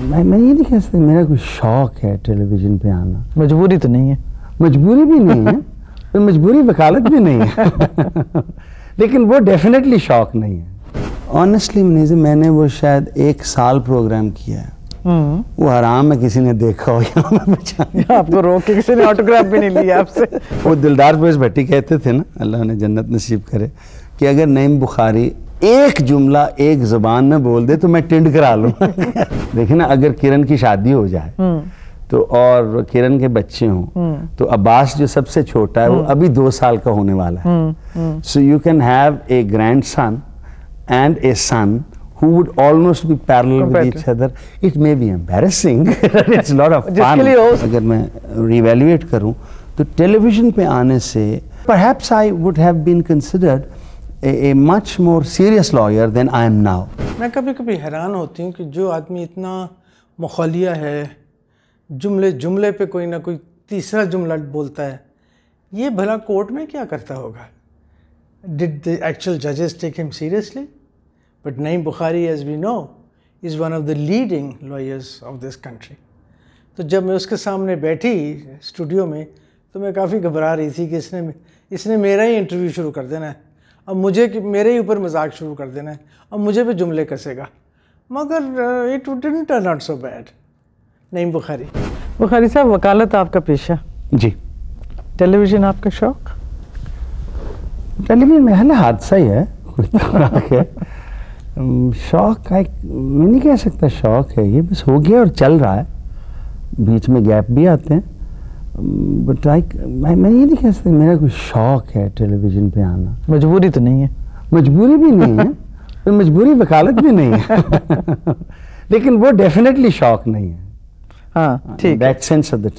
मैं ये नहीं कह सकता मेरा कोई शौक है टेलीविज़न पे आना। मजबूरी तो नहीं है? मजबूरी भी नहीं है तो मजबूरी वकालत भी नहीं है लेकिन वो डेफिनेटली शौक नहीं है। ऑनेस्टली मैंने वो शायद 1 साल प्रोग्राम किया है। वो हराम है किसी ने देखा हो या आपको रोक के किसी ने ऑटोग्राफ भी नहीं लिया आपसे। वो दिलदार फैज भट्टी कहते थे ना, अल्लाह ने जन्नत नसीब करे, कि अगर नईम बुखारी एक जुमला एक ज़बान में बोल दे तो मैं टिंड करा लूँ देखिए ना, अगर किरण की शादी हो जाए तो और किरण के बच्चे हों तो अब्बास जो सबसे छोटा है वो अभी 2 साल का होने वाला है। So you can have a grandson and a son who would almost be parallel with each other. It may be embarrassing, it's a lot of fun. अगर मैं reevaluate करूं तो टेलीविज़न पे आने से perhaps I would have been considered a much more serious lawyer than I am now. मैं कभी कभी हैरान होती हूँ कि जो आदमी इतना मुखलिया है, जुमले जुमले पे कोई ना कोई तीसरा जुमला बोलता है, ये भला कोर्ट में क्या करता होगा? Did the actual judges take him seriously? But Naeem Bukhari, as we know, is one of the leading lawyers of this country. तो जब मैं उसके सामने बैठी स्टूडियो में तो मैं काफ़ी घबरा रही थी कि इसने मेरा ही इंटरव्यू शुरू कर देना है, अब मुझे मेरे ही ऊपर मजाक शुरू कर देना है, अब मुझे भी जुमले कसेगा। मगर it didn't turn out so bad. Naeem Bukhari. Bukhari साहब, वकालत आपका पेशा जी, टेलीविज़न आपका शौक? टेलीविज़न में हल हादसा ही है शौक मैं नहीं कह सकता शौक है, ये बस हो गया और चल रहा है, बीच में गैप भी आते हैं, बट मैं ये नहीं कह सकता मेरा कोई शौक है टेलीविज़न पे आना। मजबूरी तो नहीं है? मजबूरी भी नहीं है तो मजबूरी वकालत भी नहीं है लेकिन वो डेफिनेटली शौक नहीं है। हाँ, ठीक, that sense of the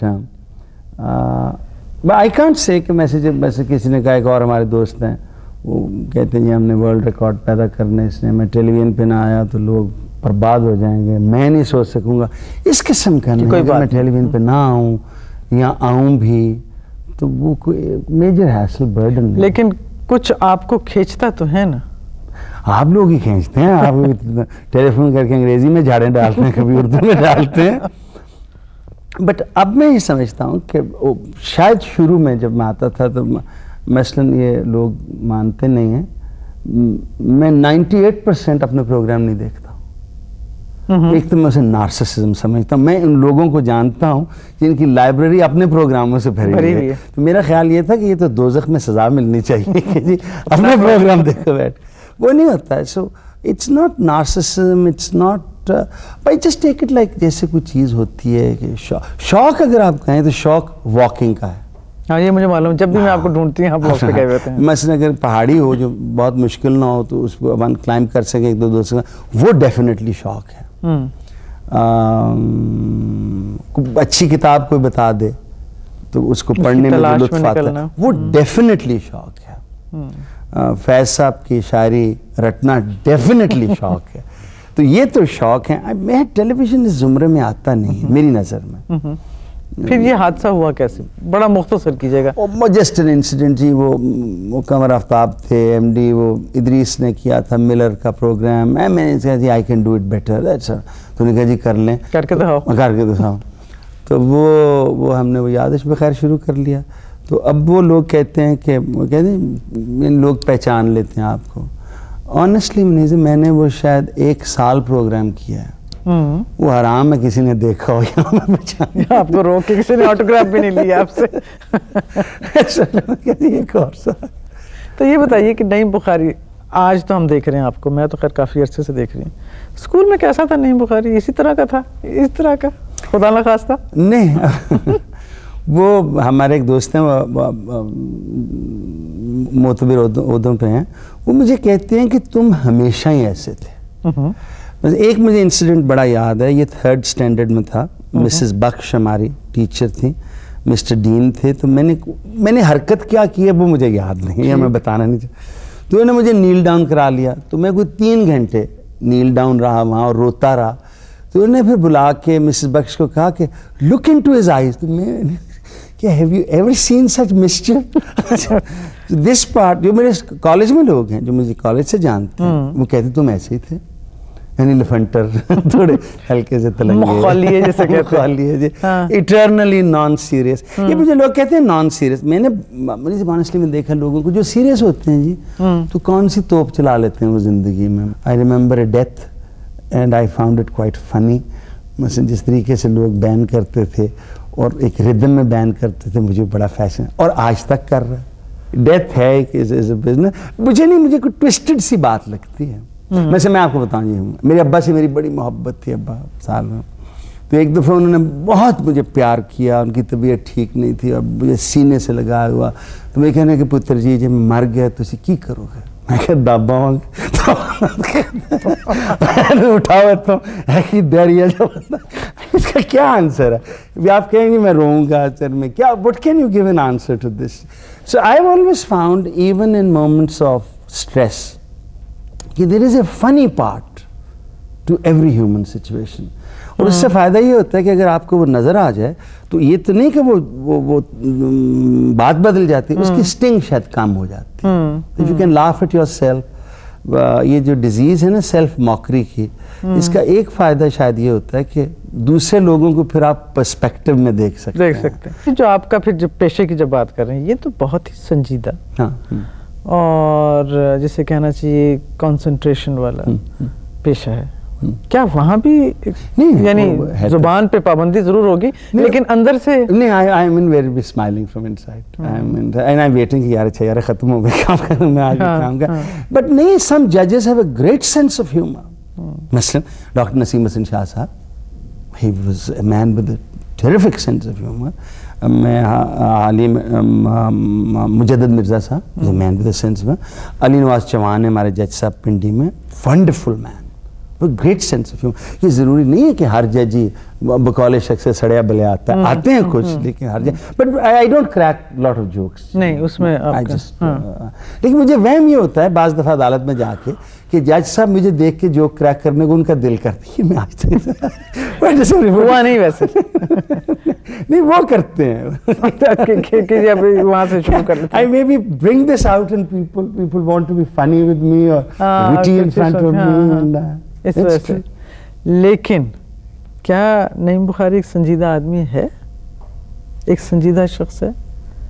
term. I can't say कि वैसे किसी ने कहा, एक और हमारे दोस्त हैं वो कहते हैं जी हमने वर्ल्ड रिकॉर्ड पैदा करने, इसलिए मैं टेलीविज़न पे ना आया तो लोग बर्बाद हो जाएंगे, मैं नहीं सोच सकूंगा इस किस्म का नहीं। मैं टेलीविज़न पे ना आऊँ या आऊँ भी तो वो कोई मेजर हैसल बर्डन नहीं। लेकिन कुछ आपको खींचता तो है ना? आप लोग ही खींचते हैं, आप टेलीफोन करके अंग्रेजी में झाड़ें डालते हैं, कभी उर्दू में डालते हैं। बट अब मैं ये समझता हूँ कि शायद शुरू में जब मैं आता था तो मसलन ये लोग मानते नहीं हैं, मैं 98% अपने प्रोग्राम नहीं देखता हूँ। एक तो मैं उसे नार्सिसिज्म समझता हूँ। मैं उन लोगों को जानता हूँ जिनकी लाइब्रेरी अपने प्रोग्रामों से भरी हुई है। तो मेरा ख्याल ये था कि ये तो दोज़ख में सज़ा मिलनी चाहिए कि जी अपने प्रोग्राम देखो बैठ, वो नहीं होता है। So it's not narcissism, it's not, भाई जस्ट टेक इट लाइक जैसे कोई चीज़ होती है कि शौक अगर आप कहें तो शौक वॉकिंग का है। हाँ, ये मुझे मालूम, जब भी मैं आपको ढूंढती हूँ आप वॉक पे गए होते हैं। मसलन अगर पहाड़ी हो जो बहुत मुश्किल ना हो तो उसको अपन क्लाइंब कर सके 1-2 दोस्त, वो डेफिनेटली शौक है। अच्छी किताब कोई बता दे तो उसको पढ़ने में लुत्फ आता है, वो डेफिनेटली शौक है। फैज साहब की शायरी रटना डेफिनेटली शौक है। तो ये तो शौक है। मैं टेलीविज़न इस ज़ुमरे में आता नहीं है मेरी नज़र में। फिर ये हादसा हुआ कैसे? बड़ा मुख्तसर कीजिएगा। जस्ट एन इंसिडेंट जी, वो कमर आफ्ताब थे एमडी, वो इदरीस ने किया था मिलर का प्रोग्राम, मैंने कहा जी I can do it better, that's all. तो उन्होंने कहा जी कर लें, करके दिखाओ। तो वो हमने वो यादश बखैर शुरू कर लिया। तो अब वो लोग कहते हैं कि वो कहते हैं लोग पहचान लेते हैं आपको। ऑनेस्टली मैंने वो शायद 1 साल प्रोग्राम किया है। वो हराम है किसी ने देखा हो या आपको रोक के किसी ने ऑटोग्राफ भी नहीं लिया आपसे एक और सा। तो ये बताइए कि नईम बुखारी आज तो हम देख रहे हैं आपको, मैं तो खैर काफ़ी अरसे से देख रही हूँ, स्कूल में कैसा था नईम बुखारी? इसी तरह का था, इस तरह का खुदा न खास्ता? नहीं वो हमारे एक दोस्त हैं, मोतबर उहदों पे हैं, वो मुझे कहते हैं कि तुम हमेशा ही ऐसे थे। बस एक मुझे इंसिडेंट बड़ा याद है, ये 3rd स्टैंडर्ड में था। मिसेस बख्श हमारी टीचर थी, मिस्टर डीन थे। तो मैंने हरकत क्या की है वो मुझे याद नहीं है, मैं बताना नहीं चाहता। तो उन्होंने मुझे नील डाउन करा लिया, तो मैं कोई 3 घंटे नील डाउन रहा वहाँ और रोता रहा। तो उन्होंने फिर बुला के मिसेस बख्श को कहा कि लुक इनटू हिज आईज। तो मैं क्या have you ever seen such mischief? This part, जो मेरे कॉलेज में लोग हैं जो मुझे कॉलेज से जानते हैं, वो कहते तुम ऐसे ही थे। यानी लिफंटर थोड़े हल्के से तलंगे, मखौलिए जिसे कहते हैं। मखौलिए जी, हाँ। Eternally non serious. ये मुझे लोग कहते हैं नॉन सीरियस, मैंने ऑनेस्टली में देखा लोगों को जो सीरियस होते हैं जी, तो कौन सी तोप चला लेते हैं वो जिंदगी में। I remember a death and I found it quite funny. मतलब जिस तरीके से लोग बैन करते थे और एक रिदम में बैन करते थे, मुझे बड़ा फैशन, और आज तक कर रहा है। डेथ है कि इज अ बिजनेस, मुझे कोई ट्विस्टेड सी बात लगती है। वैसे मैं आपको बताऊं, ये मेरे अब्बा से मेरी बड़ी मोहब्बत थी, अब्बा साल में। तो एक दफ़ा उन्होंने बहुत मुझे प्यार किया, उनकी तबीयत ठीक नहीं थी और मुझे सीने से लगाया हुआ। तो मैं कहने कि पुत्र जी जब मर गया तो की करोगे? मैं कह दाबा तो उठाओ तो है कि दरिया जो इसका क्या आंसर है? आप कहेंगे मैं रोऊंगा सर में क्या, what can you give an answer to this? So I have always found even in moments of stress कि there is a funny part to every human situation. और उससे फ़ायदा ये होता है कि अगर आपको वो नज़र आ जाए तो ये तो नहीं कि वो बात बदल जाती है, उसकी स्टिंग शायद कम हो जाती है। If you can laugh at yourself, ये जो डिजीज़ है ना सेल्फ मॉकरी की, इसका एक फ़ायदा शायद ये होता है कि दूसरे लोगों को फिर आप पर्सपेक्टिव में देख सकते हैं। जो आपका फिर जब पेशे की जब बात कर रहे हैं, ये तो बहुत ही संजीदा, हाँ, और जिसे कहना चाहिए कंसंट्रेशन वाला पेशा है। क्या वहाँ भी नहीं, यानी जुबान पे पाबंदी जरूर होगी, लेकिन अंदर से नहीं, I am in very smiling from inside, I am in and I am waiting कि यार अच्छा यार खत्म हो गया काम करना, मैं आगे काम कर। बट नहीं, सम जजेस have a great sense of humour. मसलन डॉक्टर नसीम हसन शाह साहब, he was a man with a terrific sense of humour. मैं हाली मुजद्दद मिर्जा साहब, मैन विद अ सेंस में। अली नवाज चौहान है हमारे जज साहब पिंडी में, wonderful man, great sense of humour. ये जरूरी नहीं है कि हर जज ही बकौले शख्स से सड़िया बले आता है, आते हैं कुछ, लेकिन हर जज, but I don't crack lot of jokes नहीं उसमें, आई जस्ट लेकिन मुझे वहम ये होता है बाज़ दफ़ा अदालत में जाके कि जज साहब मुझे देख के जोक क्रैक करने को उनका दिल करती है। मैं आज तक हुआ नहीं वैसे नहीं, वो करते हैं वहाँ से शुरू कर लेते हैं। I maybe bring this out and people want to be funny with me or witty in front of me and इस वजह से। लेकिन क्या नईम बुखारी एक संजीदा आदमी है, एक संजीदा शख्स है?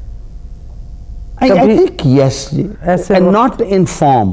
I think yes ji, and not in form।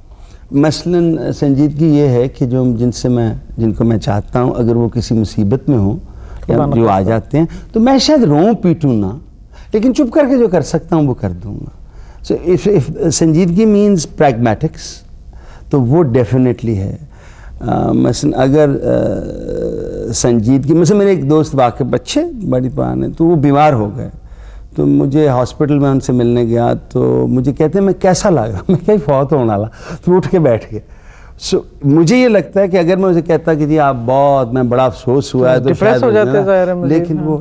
मसलन संजीदगी ये है कि जिनको मैं चाहता हूँ अगर वो किसी मुसीबत में हो या जो आ जाते हैं तो मैं शायद रोऊं पीटूं ना, लेकिन चुप करके जो कर सकता हूँ वो कर दूंगा। सो इफ संजीदगी मीन्स प्रैग्मेटिक्स तो वो डेफिनेटली है। मसलन अगर संजीदगी, मसलन मेरे एक दोस्त वाकई बच्चे बड़ी पुराने, तो वो बीमार हो गए, तो मुझे हॉस्पिटल में उनसे मिलने गया तो मुझे कहते हैं मैं कैसा लगा, मैं क्या फौत होने वाला, तो उठ के बैठ गए। सो मुझे ये लगता है कि अगर मैं उसे कहता कि जी आप बहुत, मैं बड़ा अफसोस हुआ है, तो डिप्रेस हो जाते हैं, लेकिन वो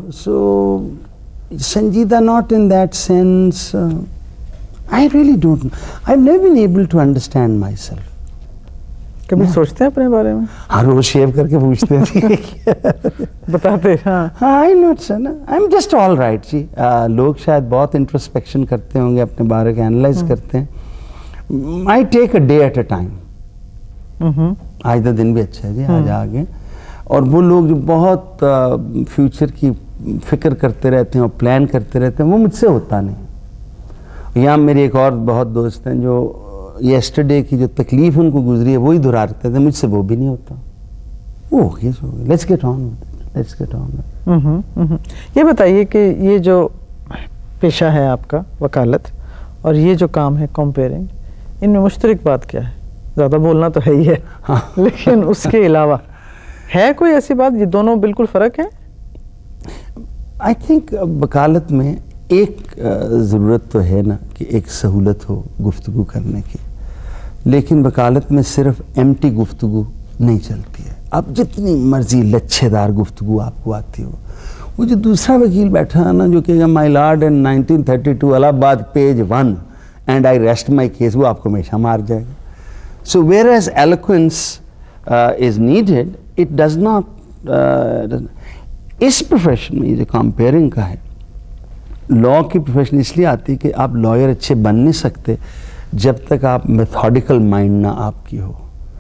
संजीदा not in that sense. I really don't know, I have never been able to understand myself. कभी सोचते हैं अपने बारे में? हाँ, रोज शेव करके पूछते हैं बताते हैं। हाँ, आई नॉट सर ना, I am just all right जी। लोग शायद बहुत इंट्रोस्पेक्शन करते होंगे, अपने बारे को एनालाइज करते हैं। I take a day at a time. आज का दिन भी अच्छा है जी, आज आगे। और वो लोग जो बहुत फ्यूचर की फिक्र करते रहते हैं और प्लान करते रहते हैं, वो मुझसे होता नहीं। यहाँ मेरे एक और बहुत दोस्त हैं जो येस्टरडे की जो तकलीफ उनको गुजरी है वही दोहराते थे, मुझसे वो भी नहीं होता। वो हो गया, let's get on, let's get on. ये बताइए कि ये जो पेशा है आपका वकालत और ये जो काम है कंपेयरिंग, इनमें मुश्तरक बात क्या है? ज़्यादा बोलना तो है ही है, हाँ। लेकिन उसके अलावा है कोई ऐसी बात, ये दोनों बिल्कुल फ़र्क है? आई थिंक वकालत में एक ज़रूरत तो है ना कि एक सहूलत हो गुफ्तगू करने की, लेकिन वकालत में सिर्फ एम्प्टी गुफ्तगू नहीं चलती है। अब जितनी मर्जी लच्छेदार गुफ्तगू आपको आती हो, वो जो दूसरा वकील बैठा है ना जो कहेगा my lord in 1932 Allahabad page 1 and I rest my case, वो आपको हमेशा मार जाएगा। So whereas eloquence is needed, it does not. इस प्रोफेशन में जो कंपेयरिंग का है, लॉ की प्रोफेशन इसलिए आती है कि आप लॉयर अच्छे बन नहीं सकते जब तक आप मेथोडिकल माइंड ना आपकी हो।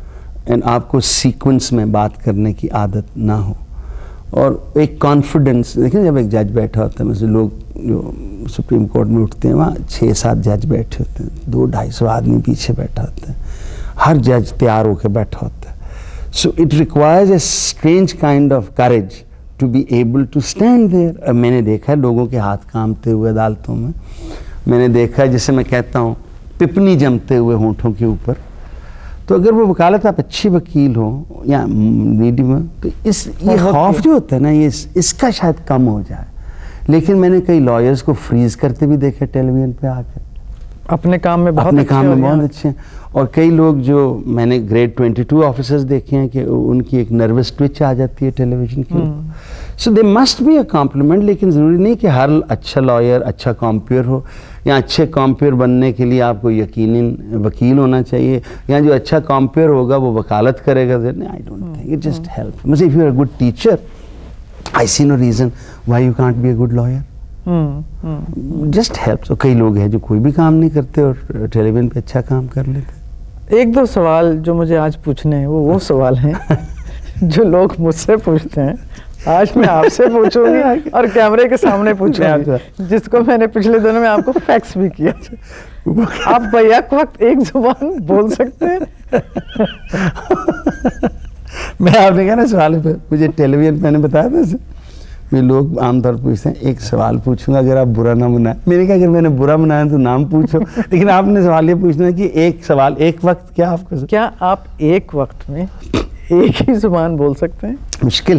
एंड आपको सीक्वेंस में बात करने की आदत ना हो, और एक कॉन्फिडेंस। देखिए जब एक जज बैठा होता है, मतलब लोग जो सुप्रीम कोर्ट में उठते हैं वहाँ 6-7 जज बैठे होते हैं, 200-250 आदमी पीछे बैठा होता है, हर जज तैयार होकर बैठा होता है। So it requires a strange kind of courage to be able to stand there. मैंने देखा है लोगों के हाथ कांपते हुए अदालतों में, मैंने देखा है, जैसे मैं कहता हूँ, पिपनी जमते हुए होंठों के ऊपर। तो अगर वो वकालत आप अच्छी वकील हो या मीडियम, तो ये खौफ जो होता है ना, ये इसका शायद कम हो जाए। लेकिन मैंने कई लॉयर्स को फ्रीज करते भी देखे टेलीविजन पे आकर, अपने काम में बहुत अच्छे हैं। और कई लोग जो मैंने ग्रेड 22 ऑफिसर्स देखे हैं कि उनकी एक नर्वस ट्विच आ जाती है टेलीविजन के ऊपर। So they must be a compliment. लेकिन ज़रूरी नहीं कि हर अच्छा लॉयर अच्छा कॉम्पियर हो, या अच्छे कॉम्पियर बनने के लिए आपको यकीनन वकील होना चाहिए, या जो अच्छा कॉम्पियर होगा वो वकालत करेगा। I don't think it just help. मतलब if you are a good teacher, I see no reason why you can't be a good lawyer. Just help. तो कई लोग हैं जो कोई भी काम नहीं करते और टेलीविजन पे अच्छा काम कर लेते। 1-2 सवाल जो मुझे आज पूछने हैं वो सवाल हैं जो लोग मुझसे पूछते हैं, आज मैं आपसे पूछूंगी और कैमरे के सामने पूछूंगी, जिसको मैंने पिछले दिनों में आपको फैक्स भी किया। आप बैक वक्त एक जुबान बोल सकते हैं। मैं आपने कहा ना सवाल पे, मुझे टेलीविजन मैंने बताया था इसे, मैं लोग आमतौर पर पूछते हैं एक सवाल पूछूंगा अगर आप बुरा ना मनाए। मैंने कहा अगर मैंने बुरा मनाया तो नाम पूछो, लेकिन आपने सवाल ये पूछना है कि एक सवाल एक वक्त क्या आपको, क्या आप एक वक्त में एक ही जुबान बोल सकते हैं? मुश्किल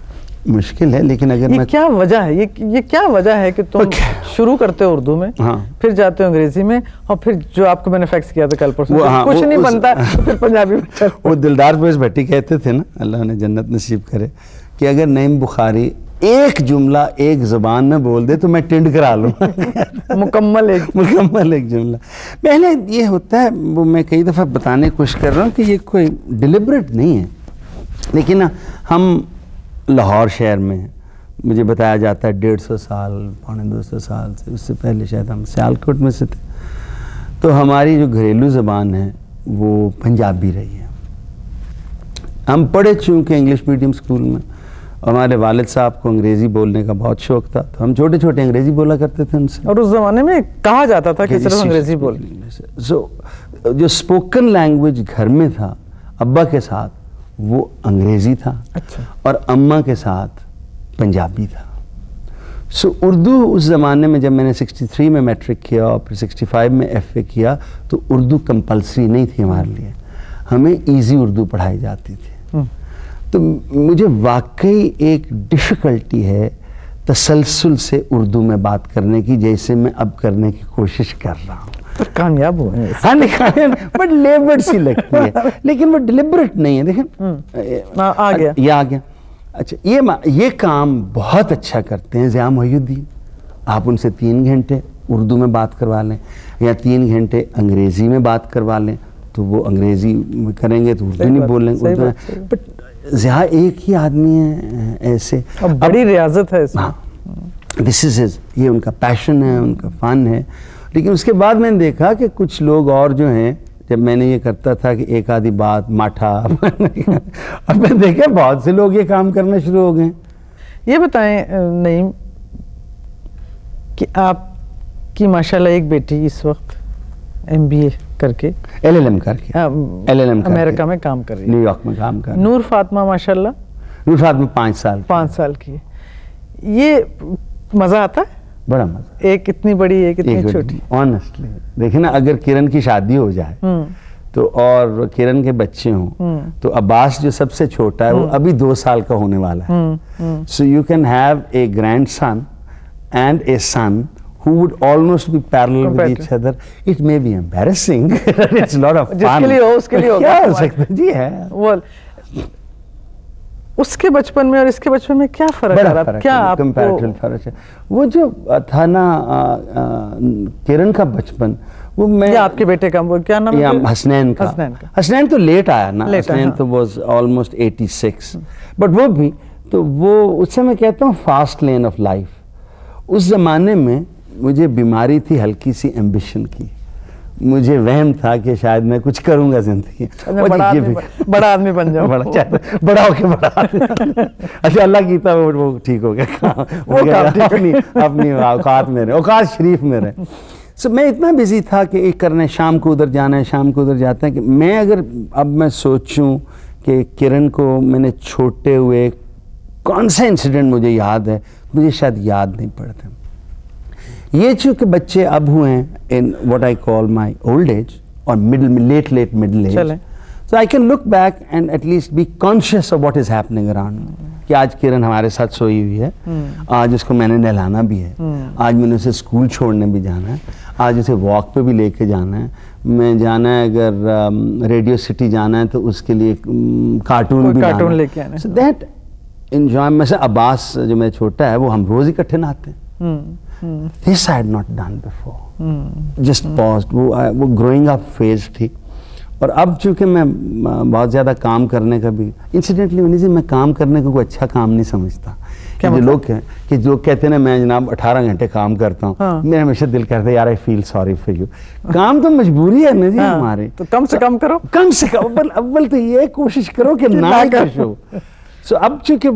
है लेकिन अगर ये क्या वजह है, ये क्या वजह है कि तुम शुरू करते हो उर्दू में, हाँ, फिर जाते हो अंग्रेजी में, और फिर जो आपको मैंने फैक्स किया था कल परसों, कुछ नहीं बनता तो फिर पंजाबी में चल। वो दिलदार फैज भट्टी कहते थे ना, अल्लाह ने जन्नत नसीब करे, कि अगर नईम बुखारी एक जुमला एक ज़बान में बोल दे तो मैं टिंड करा लूँगा। मुकम्मल एक जुमला। पहले ये होता है, वो मैं कई दफ़ा बताने की कोशिश कर रहा हूँ कि ये कोई डिलिबरेट नहीं है, लेकिन हम लाहौर शहर में, मुझे बताया जाता है 150 साल 250 साल से, उससे पहले शायद हम सियालकोट में से थे, तो हमारी जो घरेलू ज़बान है वो पंजाबी रही है। हम पढ़े चूँकि इंग्लिश मीडियम स्कूल में, हमारे वालिद साहब को अंग्रेज़ी बोलने का बहुत शौक़ था, तो हम छोटे छोटे अंग्रेज़ी बोला करते थे उनसे, और उस ज़माने में कहा जाता था कि सिर्फ अंग्रेज़ी बोल। सो जो स्पोकन लैंग्वेज घर में था अब्बा के साथ वो अंग्रेज़ी था। अच्छा। और अम्मा के साथ पंजाबी था। सो उर्दू उस ज़माने में, जब मैंने 63 में मैट्रिक किया और फिर 65 में FA किया, तो उर्दू कंपलसरी नहीं थी हमारे लिए, हमें इजी उर्दू पढ़ाई जाती थी। तो मुझे वाकई एक डिफ़िकल्टी है तसलसल से उर्दू में बात करने की, जैसे मैं अब करने की कोशिश कर रहा हूँ। कामयाब हुए। हाँ, बट लेबर्ड सी लगती है, लेकिन वो डिलिबरेट नहीं है। देखें आ गया। अच्छा, ये काम बहुत अच्छा करते हैं ज़िया मोहिउद्दीन। आप उनसे 3 घंटे उर्दू में बात करवा लें या 3 घंटे अंग्रेज़ी में बात करवा लें, तो वो अंग्रेज़ी में करेंगे तो उर्दू नहीं बोलेंगे। बट ज़िया एक ही आदमी है ऐसे, बड़ी रियाजत है इसमें। दिस इज ये उनका पैशन है, उनका फ़न है। लेकिन उसके बाद मैंने देखा कि कुछ लोग और जो हैं, जब मैंने ये करता था कि एक आधी बात माठा अब मैंने देखा बहुत से लोग ये काम करना शुरू हो गए। ये बताएं नईम कि आपकी माशाल्लाह एक बेटी इस वक्त MBA करके LLM करके अमेरिका में काम कर रही है, न्यूयॉर्क में काम कर रही है। नूर फातिमा माशाल्लाह, नूर फातिमा 5 साल की। ये मज़ा आता है? बड़ा मजा। एक इतनी बड़ी, एक इतनी छोटी। ऑनेस्टली देखिए ना, अगर किरण की शादी हो जाए तो, और किरण के बच्चे हों, तो अब्बास जो सबसे छोटा है वो अभी 2 साल का होने वाला है। So you can have a grandson and a son who would almost be parallel with each other. It may be embarrassing. It's a lot of fun. जिसके लिए हो उसके लिए हो। क्या हो सकता है जी है। वो उसके बचपन में और इसके बचपन में क्या फर्क आ रहा है? क्या आपको कंपैरेटिव फर्क है? वो जो था ना किरण का बचपन, वो मैं आपके बेटे का वो क्या नाम है? हसनैन का। हसनैन तो लेट आया ना, हसनैन तो वाज ऑलमोस्ट 86, बट वो भी तो वो उससे मैं कहता हूँ फास्ट लेन ऑफ लाइफ। उस जमाने में मुझे बीमारी थी हल्की सी एम्बिशन की, मुझे वहम था कि शायद मैं कुछ करूंगा जिंदगी में, बड़ा आदमी बन जाऊं, बड़ा होके बड़ा अच्छा अल्लाह की था वो ठीक हो गया, वो अपनी औकात में रहे, औकात शरीफ में रहे। सो मैं इतना बिजी था कि एक करना शाम को उधर जाना है, शाम को उधर जाता है, कि मैं अगर अब मैं सोचूं कि किरण को मैंने छोटे हुए कौन सा इंसिडेंट मुझे याद है, मुझे शायद याद नहीं पड़ता। ये चूँकि बच्चे अब हुए हैं in what I call my old age और late middle age, so I can look back and at least be conscious of what is happening around कि आज किरण हमारे साथ सोई हुई है, आज उसको मैंने नहलाना भी है, आज मैंने उसे स्कूल छोड़ने भी जाना है, आज उसे वॉक पे भी लेके जाना है, मैं जाना है अगर रेडियो सिटी जाना है तो उसके लिए कार्टून लेके आना है। So that enjoy. में से अब्बास जो मेरा छोटा है वो हम रोज इकट्ठे नहाते हैं। This I had not done before. Just paused. वो ग्रोइंग अप फेज थी। और अब चूंकि मैं बहुत ज़्यादा काम करने का भी इंसिडेंटली होने से मैं काम करने को कोई अच्छा काम नहीं समझता। क्या जो लोग कहते हैं ना मैं जनाब 18 घंटे काम करता हूँ, मेरा हमेशा दिल करता है यार I feel sorry for you. काम तो मजबूरी है ना जी हमारी, तो कम से कम करो, कम से कम अव्वल तो ये कोशिश करो कि ना करो। सो अब चूंकि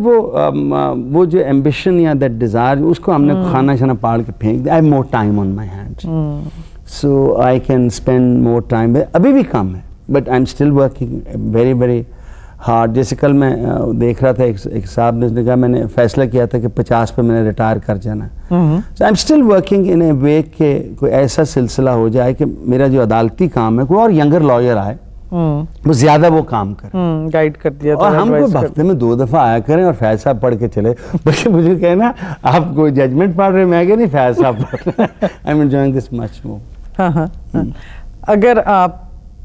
वो जो एम्बिशन या दैट डिज़ायर उसको हमने खाना शाना पाड़ के फेंक दिया। I have more time on my hands, so I can spend more time. अभी भी कम है but I am still working very very hard. जैसे कल मैं देख रहा था एक साहब ने उसने कहा मैंने फैसला किया था कि 50 पे मैंने रिटायर कर जाना है। So I am still working in a way के कोई ऐसा सिलसिला हो जाए कि मेरा जो अदालती काम है कोई और यंगर लॉयर आए वो ज्यादा वो काम करे, गाइड कर दिया और हमको हफ्ते में 2 दफा आया करें और फैसला पढ़ के चले। बल्कि मुझे कहना आप कोई जजमेंट पढ़ रहे, मैं नहीं फैसला पढ़ रहा। I am enjoying this much more. अगर आप,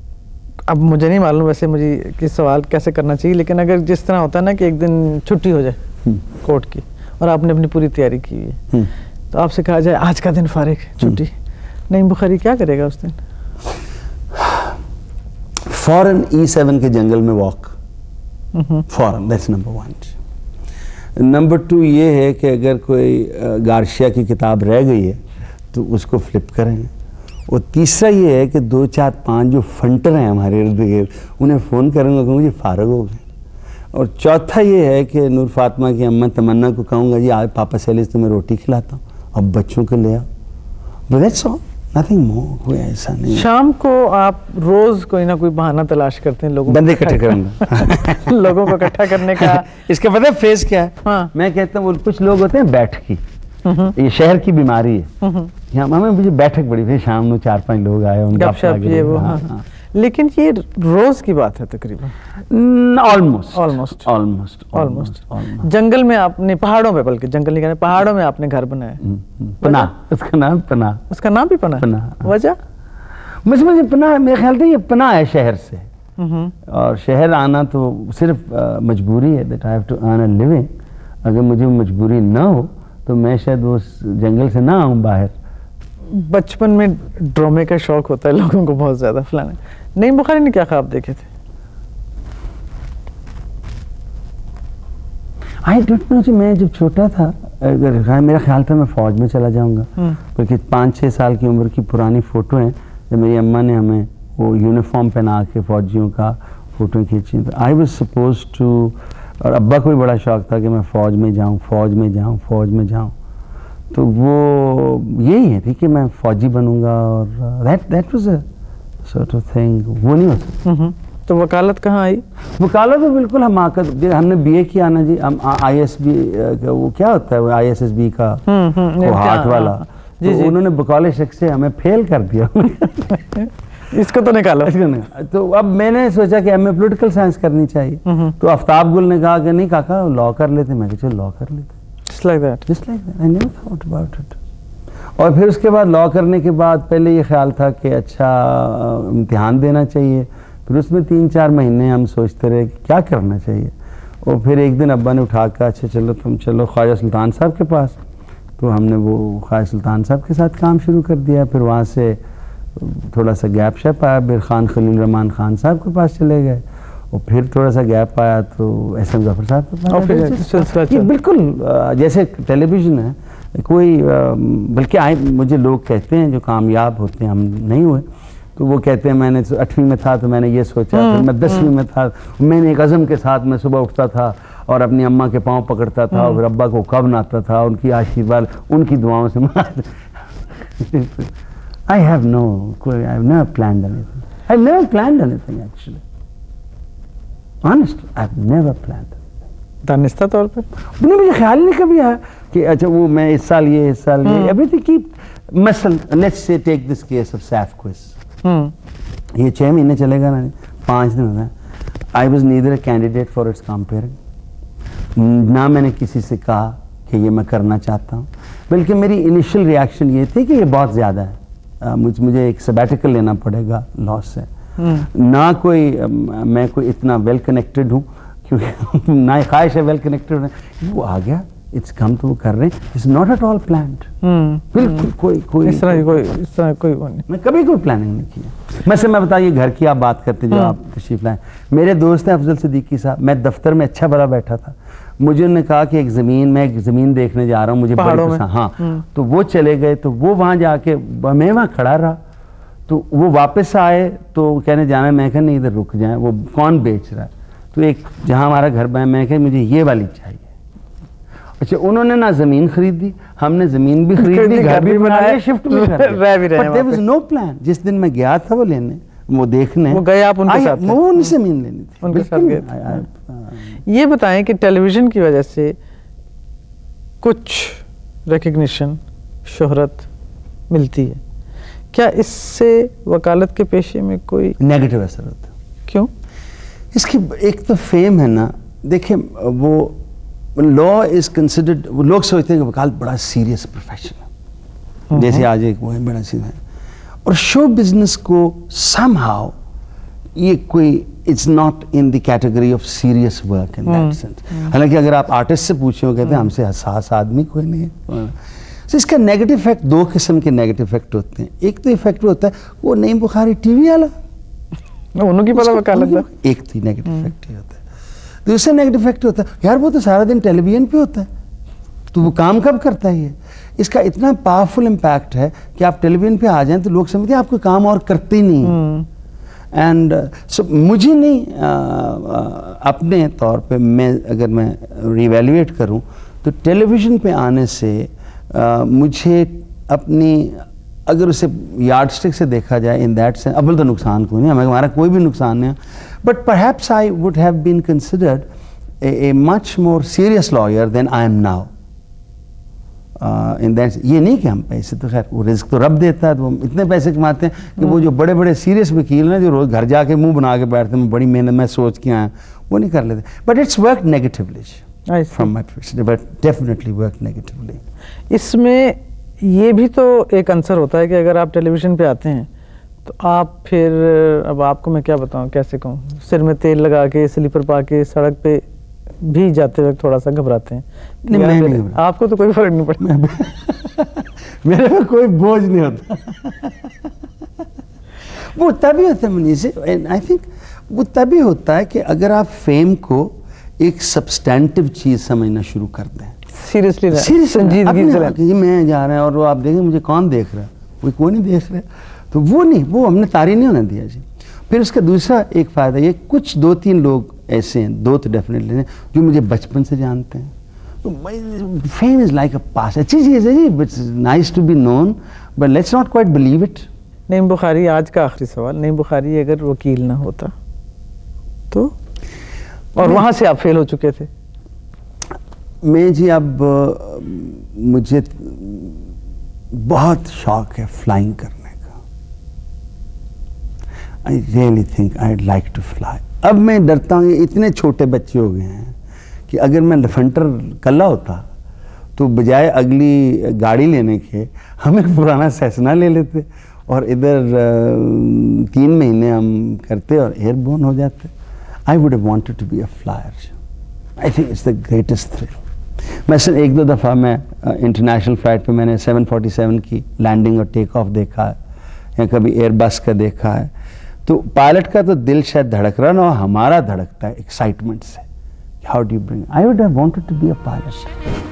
अब मुझे नहीं मालूम वैसे मुझे कि सवाल कैसे करना चाहिए, लेकिन अगर जिस तरह होता है ना कि एक दिन छुट्टी हो जाए कोर्ट की और आपने अपनी पूरी तैयारी की हुई है, तो आपसे कहा जाए आज का दिन फारिग छुट्टी, नईम बुखारी क्या करेगा उस दिन? फौरन E7 के जंगल में वॉक, फौरन, दैट्स नंबर 1। नंबर 2 ये है कि अगर कोई गार्शिया की किताब रह गई है तो उसको फ्लिप करेंगे। और तीसरा ये है कि 2 4 5 जो फंटर हैं हमारे इर्द गिर्द उन्हें फ़ोन करूँगा कि मुझे फारग हो गए। और चौथा ये है कि नूर फातिमा की अम्मा तमन्ना को कहूँगा जी आज पापा सैलिस तुम्हें रोटी खिलाता हूँ, अब बच्चों को ले आओ, but that's all, nothing more. कोई ऐसा नहीं। शाम को आप रोज कोई ना कोई बहाना तलाश करते हैं लोगों बंदे इकट्ठे करूँगा लोगों को इकट्ठा करने का। इसका पता है फेस क्या है? हाँ। मैं कहता हूँ कुछ लोग होते हैं बैठकी, ये शहर की बीमारी है। यहाँ हमें मुझे बैठक बड़ी भाई शाम में 4 5 लोग आए उनका ये वो। हाँ। लेकिन ये रोज की बात है तकरीबन, ऑलमोस्ट। जंगल में आपने, पहाड़ों पे, बल्कि जंगल नहीं कहना, पहाड़ों में आपने घर बनाया, पना, उसका नाम पना, उसका नाम भी पना। वजह मुझे पना, मेरे ख्याल से ये पना है शहर से, और शहर आना तो सिर्फ मजबूरी है, that I have to earn a living. अगर मुझे मजबूरी ना हो तो मैं शायद उस जंगल से ना आऊँ बाहर। बचपन में ड्रामे का शौक होता है लोगों को बहुत ज्यादा फलाने। नईम बुखारी ने क्या ख्वाब देखे थे? आई डोंट नो, मैं जब छोटा था अगर मेरा ख्याल था मैं फौज में चला जाऊंगा, क्योंकि 5-6 साल की उम्र की पुरानी फ़ोटो हैं जब मेरी अम्मा ने हमें वो यूनिफॉर्म पहना के फौजियों का फ़ोटो खींची। तो आई वाज सपोज टू, और अब्बा को भी बड़ा शौक था कि मैं फ़ौज में जाऊँ। तो वो यही है थी कि मैं फ़ौजी बनूंगा, और that was a sort of thing. वो नहीं हो सकता। तो वकालत कहाँ आई? वकालत तो बिल्कुल हमने BA किया ना जी, हम ISB वो क्या होता है वो ISSB का वो हार्ट वाला, तो उन्होंने बकौले शख्स से हमें फेल कर दिया। इसको तो निकालो। तो अब मैंने सोचा कि हमें पॉलिटिकल साइंस करनी चाहिए, तो आफ्ताब गुल ने कहा कि नहीं काका लॉ कर लेते। मैं कहा चलो लॉ कर लेते। Just like that. I never thought about it. और फिर उसके बाद लॉ करने के बाद पहले ये ख्याल था कि अच्छा इम्तिहान देना चाहिए, फिर उसमें 3-4 महीने हम सोचते रहे कि क्या करना चाहिए। और फिर एक दिन अब्बा ने उठा कर अच्छा चलो तुम चलो ख्वाजा सुल्तान साहब के पास, तो हमने वो ख्वाजा सुल्तान साहब के साथ काम शुरू कर दिया। फिर वहाँ से थोड़ा सा गैप शैप आया, फिर खान खलील रहमान खान साहब के पास चले गए, और फिर थोड़ा सा गैप आया तो SM ज़फ़र साहब के पास। बिल्कुल जैसे टेलीविज़न है कोई, बल्कि मुझे लोग कहते हैं जो कामयाब होते हैं, हम नहीं हुए, तो वो कहते हैं मैंने 8वीं में था तो मैंने ये सोचा, फिर मैं 10वीं में था, मैंने एक अज़म के साथ मैं सुबह उठता था और अपनी अम्मा के पाँव पकड़ता था और अब्बा को कब नाता था, उनकी आशीर्वाद उनकी दुआओं से I have never planned anything. I've never planned anything actually. Honestly, I've never planned. दानिस्ता तौर पे नहीं, मुझे ख्याल नहीं कभी आया कि अच्छा वो मैं इस साल ये एवरीथिंग कीप मसलन let's say take this case of Saif quiz, ये 6 महीने चलेगा ना, 5 दिन होता है। I was neither a candidate for its comparing, ना मैंने किसी से कहा कि ये मैं करना चाहता हूँ, बल्कि मेरी इनिशियल रिएक्शन ये थी कि ये बहुत ज़्यादा है, मुझे एक सबैटिकल लेना पड़ेगा लॉस से। ना कोई मैं कोई इतना वेल कनेक्टेड हूँ, क्योंकि ना ख्वाहिश है वेल कनेक्टेड है, वो आ गया, इट्स कम तो वो कर रहे हैं, it's not at all planned. बिल्कुल कोई इस तरह कोई नहीं, मैं कभी कोई प्लानिंग नहीं किया। मैं बताइए घर की आप बात करते जो आप तशरीफ लाए, मेरे दोस्त हैं अफजल सिद्दीकी साहब, मैं दफ्तर में अच्छा भला बैठा था, मुझे उन्होंने कहा कि मैं एक ज़मीन देखने जा रहा हूँ, मुझे बड़ी पसंद, हाँ, तो वो चले गए, तो वो वहाँ जाके मैं वहाँ खड़ा रहा, तो वो वापस आए तो कहने जाना, मैं कहा नहीं इधर रुक जाए, वो कौन बेच रहा है, तो एक जहाँ हमारा घर बना, मैं कहा मुझे ये वाली चाहिए। अच्छा, उन्होंने ना ज़मीन खरीदी, हमने ज़मीन भी खरीदी, घर भी बनाया, शिफ्ट भी कर दिया, देयर वाज नो प्लान। जिस दिन मैं गया था वो लेने, वो देखने, वो गए आप उनके साथ, वो उनसे ज़मीन लेनी थी, उनके साथ गए। ये बताएं कि टेलीविज़न की वजह से कुछ रिकग्निशन, शोहरत मिलती है, क्या इससे वकालत के पेशे में कोई नेगेटिव असर होता है? क्यों? इसकी एक तो फेम है ना, देखिए वो लॉ इज कंसिडर्ड, लोग सोचते हैं कि वकालत बड़ा सीरियस प्रोफेशन है, जैसे आज एक वो है बड़ा सीधा है, और शो बिजनेस को समहाउ ये कोई it's not in the category of serious work in that sense. हालांकि अगर आप आर्टिस्ट से पूछे, कहते हैं हमसे हसास आदमी कोई नहीं है। तो इसका नेगेटिव इफेक्ट, 2 किस्म के नेगेटिव इफेक्ट होते हैं। एक तो इफेक्ट होता है वो नईम बुखारी टीवी वाला, उन्होंने पता वकालत, एक तो नेगेटिव इफेक्ट ही होता है। दूसरा नेगेटिव इफेक्ट होता है यार वो तो सारा दिन टेलीविजन पे होता है, तो वो काम कब करता है? ये इसका इतना पावरफुल इम्पैक्ट है कि आप टेलीविजन पे आ जाएं तो लोग समझते हैं आप कोई काम और करते ही नहीं। एंड सो मुझे नहीं अपने तौर पे अगर मैं रिवैल्यूएट करूं तो टेलीविजन पे आने से मुझे अपनी, अगर उसे यार्डस्टिक से देखा जाए इन दैट सेंस, अव्वल तो नुकसान कोई नहीं, हमारा कोई भी नुकसान नहीं है, but perhaps I would have been considered a much more serious lawyer than I am now in that. ये नहीं कि हम पैसे, तो खैर वो रिस्क तो रब देता है, तो हम इतने पैसे कमाते हैं कि वो जो बड़े बड़े सीरियस वकील हैं जो रोज घर जाके मुंह बना के बैठते हैं, बड़ी मेहनत मैं सोच के आया, वो नहीं कर लेते। But it's work negatively from my perspective, but definitely work negatively. इसमें ये भी तो एक आंसर होता है कि अगर आप टेलीविज़न पे आते हैं तो आप फिर, अब आपको मैं क्या बताऊं, कैसे कहूँ, सिर में तेल लगा के स्लीपर पा के सड़क पे भी जाते वक्त थोड़ा सा घबराते हैं। नहीं, मैं नहीं, आपको तो कोई फर्क नहीं पड़ता। मेरे पे कोई बोझ नहीं होता। वो तभी होता है मनीष, आई थिंक वो तभी होता है कि अगर आप फेम को एक सब्सटेंटिव चीज़ समझना शुरू कर दें, सीरियसली संजीदगी से, मैं जा रहा है और वो आप देखें मुझे कौन देख रहा है, कोई नहीं देख रहा है, तो वो नहीं, वो हमने तारी नहीं होने दिया जी। फिर उसका दूसरा एक फ़ायदा ये, कुछ 2-3 लोग ऐसे हैं, 2 तो डेफिनेटली हैं जो मुझे बचपन से जानते हैं, तो fame is like a pass, अच्छी चीज़ है जी, it's nice to be known, but let's not quite believe it. Naeem Bukhari, आज का आखिरी सवाल, नईम बुखारी अगर वकील ना होता तो, और वहाँ से आप फेल हो चुके थे, मैं जी अब मुझे बहुत शौक है फ्लाइंग करने का। I really think I like to fly. अब मैं डरता हूँ, इतने छोटे बच्चे हो गए हैं कि अगर मैं लफंटर कल्ला होता तो बजाय अगली गाड़ी लेने के हम एक पुराना सेसना ले लेते और इधर 3 महीने हम करते और एयरबोर्न हो जाते। I would have wanted to be a flyer. I think it's the greatest thrill. मैं 1-2 दफ़ा मैं इंटरनेशनल फ़्लाइट पे मैंने 747 की लैंडिंग और टेक ऑफ देखा है, या कभी एयरबस का देखा है, तो पायलट का तो दिल शायद धड़क रहा ना, हमारा धड़कता है एक्साइटमेंट से। How do you bring, I would have wanted to be a pilot.